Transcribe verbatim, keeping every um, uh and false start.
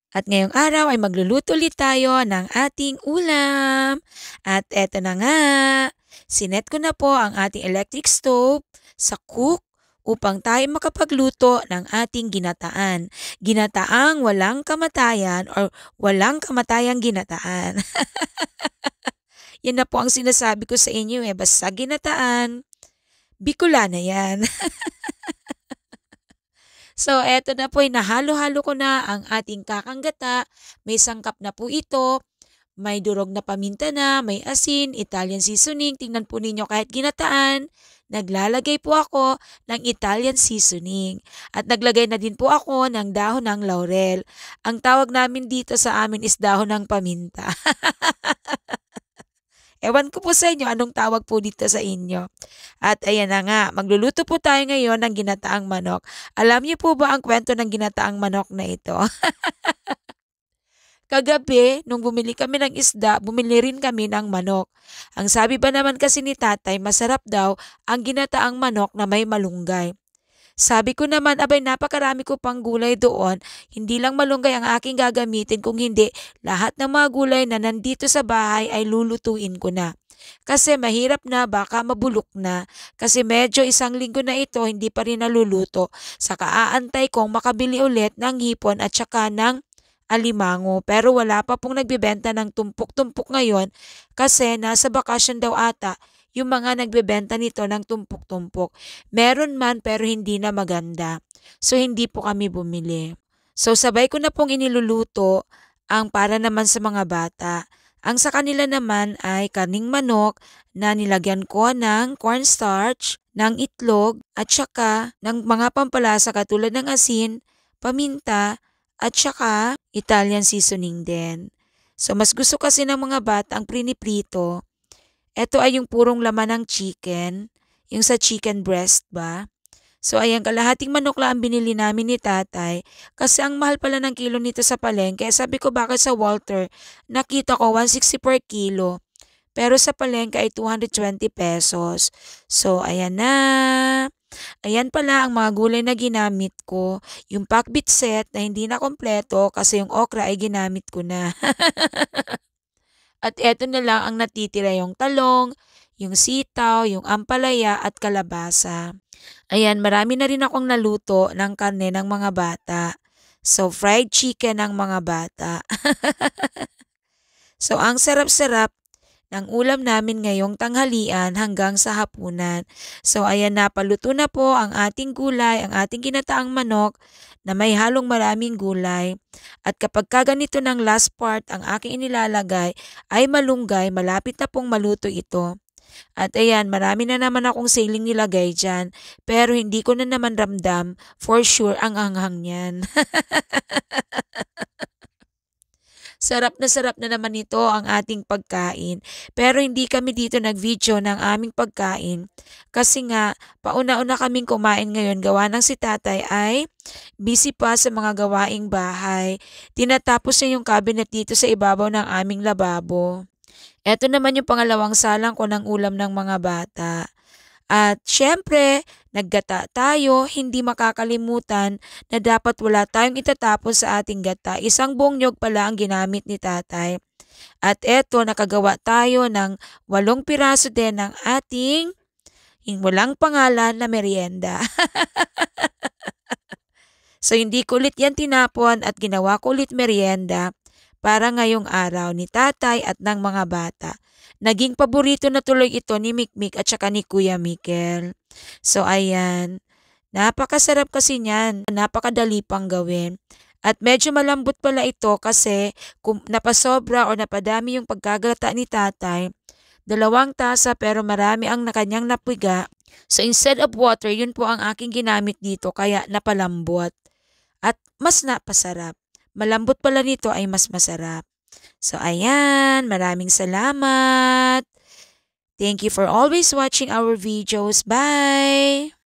At ngayong araw ay magluluto ulit tayo ng ating ulam. At eto na nga, sinet ko na po ang ating electric stove sa cook upang tayo makapagluto ng ating ginataan. Ginataang walang kamatayan or walang kamatayang ginataan. Yan na po ang sinasabi ko sa inyo eh, basta ginataan, Bicolana yan. So, eto na po, nahalo-halo ko na ang ating kakanggata. May sangkap na po ito. May durog na paminta na, may asin, Italian seasoning. Tingnan po ninyo kahit ginataan. Naglalagay po ako ng Italian seasoning. At naglagay na din po ako ng dahon ng laurel. Ang tawag namin dito sa amin is dahon ng paminta. Ewan ko po sa inyo anong tawag po dito sa inyo. At ayan na nga, magluluto po tayo ngayon ng ginataang manok. Alam niyo po ba ang kwento ng ginataang manok na ito? Kagabi, nung bumili kami ng isda, bumili rin kami ng manok. Ang sabi ba naman kasi ni tatay, masarap daw ang ginataang manok na may malunggay. Sabi ko naman, abay napakarami ko pang gulay doon, hindi lang malunggay ang aking gagamitin, kung hindi, lahat ng mga gulay na nandito sa bahay ay lulutuin ko na. Kasi mahirap na, baka mabulok na. Kasi medyo isang linggo na ito, hindi pa rin naluluto. Saka aantay kong makabili ulit ng hipon at saka ng alimango. Pero wala pa pong nagbibenta ng tumpok-tumpok ngayon kasi nasa bakasyon daw ata yung mga nagbebenta nito ng tumpok-tumpok. Meron man pero hindi na maganda. So hindi po kami bumili. So sabay ko na pong iniluluto ang para naman sa mga bata. Ang sa kanila naman ay karning manok na nilagyan ko ng cornstarch, ng itlog at saka ng mga pampalasa katulad ng asin, paminta at saka Italian seasoning din. So mas gusto kasi ng mga bata ang priniprito. Ito ay yung purong laman ng chicken, yung sa chicken breast ba? So ayan, kalahating manok lang ang binili namin ni tatay kasi ang mahal pala ng kilo nito sa palengke. Sabi ko bakit sa Walter, nakita ko one sixty per kilo. Pero sa palengke ay two hundred twenty pesos. So ayan na. Ayan pala ang mga gulay na ginamit ko. Yung pakbit set na hindi na kompleto kasi yung okra ay ginamit ko na. At eto na lang ang natitira, yung talong, yung sitaw, yung ampalaya at kalabasa. Ayan, marami na rin akong naluto ng karne ng mga bata. So, fried chicken ng mga bata. So, ang sarap-sarap ng ulam namin ngayong tanghalian hanggang sa hapunan. So, ayan na, paluto na po ang ating gulay, ang ating ginataang manok na may halong maraming gulay. At kapag kaganito ng last part ang aking inilalagay ay malunggay, malapit na pong maluto ito. At ayan, marami na naman akong siling nilagay dyan. Pero hindi ko na naman ramdam for sure ang anghang niyan. Sarap na sarap na naman ito ang ating pagkain. Pero hindi kami dito nag-video ng aming pagkain. Kasi nga, pauna-una kaming kumain ngayon. Gawa ng si tatay ay busy pa sa mga gawaing bahay. Tinatapos niya yung cabinet dito sa ibabaw ng aming lababo. Eto naman yung pangalawang salang ko ng ulam ng mga bata. At syempre, naggata tayo, hindi makakalimutan na dapat wala tayong itatapon sa ating gata. Isang buong nyog pala ang ginamit ni tatay. At eto, nakagawa tayo ng walong piraso din ng ating walang pangalan na merienda. So hindi ko ulit yan tinapon at ginawa ko ulit merienda para ngayong araw ni tatay at ng mga bata. Naging paborito na tuloy ito ni Mikmik at saka ni Kuya Mikel. So ayan, napakasarap kasi niyan, napakadali pang gawin. At medyo malambot pala ito kasi kung napasobra o napadami yung pagkagata ni tatay, dalawang tasa pero marami ang nakanyang napiga. So instead of water, yun po ang aking ginamit dito kaya napalambot. At mas napasarap. Malambot pala nito ay mas masarap. So ayan, maraming salamat. Thank you for always watching our videos. Bye!